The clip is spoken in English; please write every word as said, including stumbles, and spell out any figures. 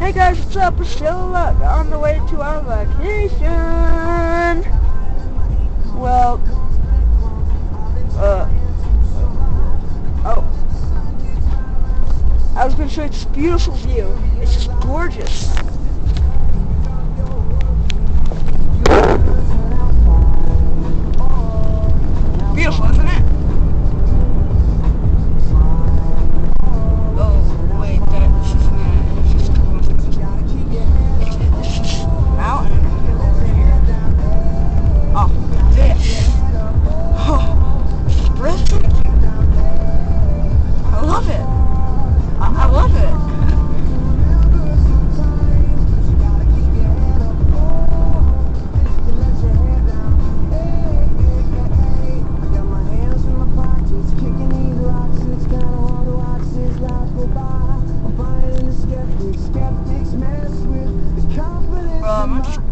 Hey guys, what's up? We're still uh, on the way to our vacation. Well, uh, oh, I was going to show you this beautiful view. It's just gorgeous. Beautiful, isn't it? Um, I'm just